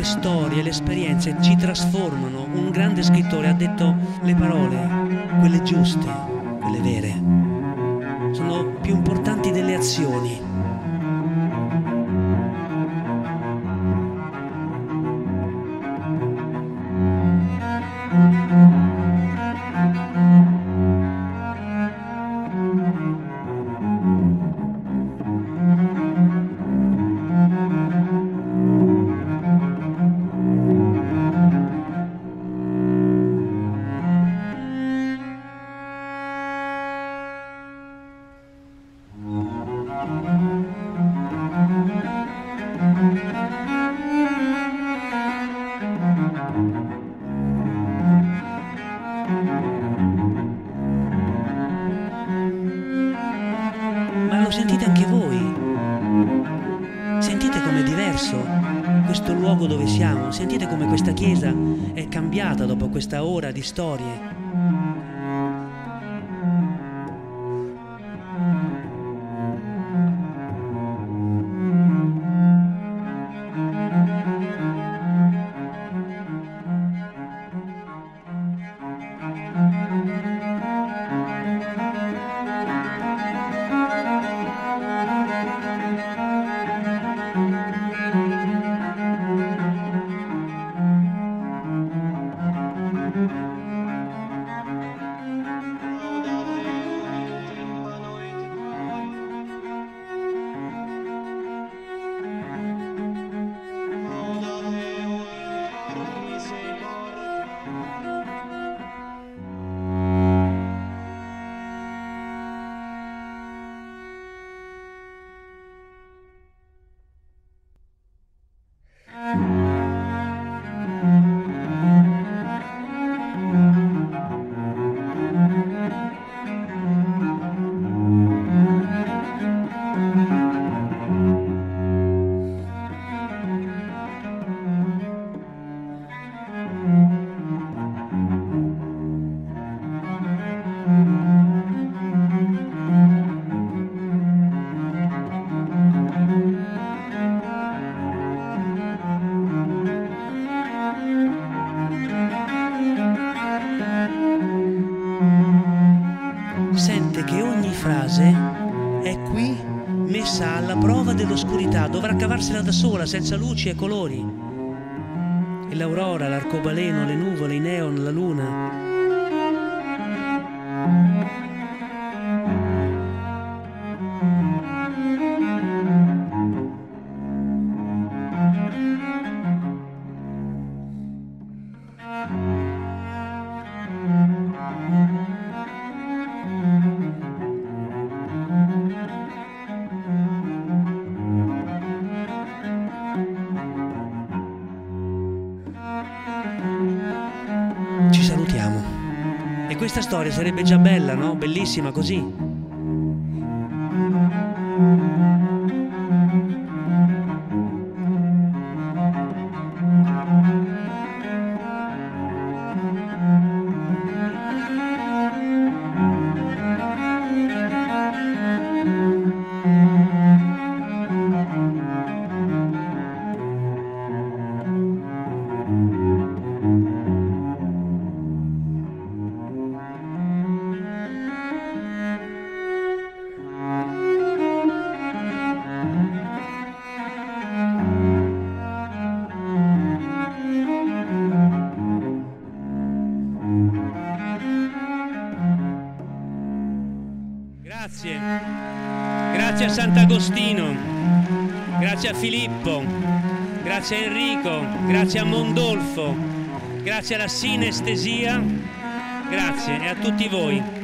storie, le esperienze ci trasformano. Un grande scrittore ha detto: le parole, quelle giuste, quelle vere, sono più importanti delle azioni. Ma lo sentite anche voi? Sentite com'è diverso questo luogo dove siamo? Sentite come questa chiesa è cambiata dopo questa ora di storie? Sente che ogni frase è qui messa alla prova dell'oscurità, dovrà cavarsela da sola, senza luci e colori. E l'aurora, l'arcobaleno, le nuvole, i neon, la luna. Ci salutiamo. E questa storia sarebbe già bella, no? Bellissima così. Grazie. Grazie a Sant'Agostino, grazie a Filippo, grazie a Enrico, grazie a Mondolfo, grazie alla sinestesia, grazie e a tutti voi.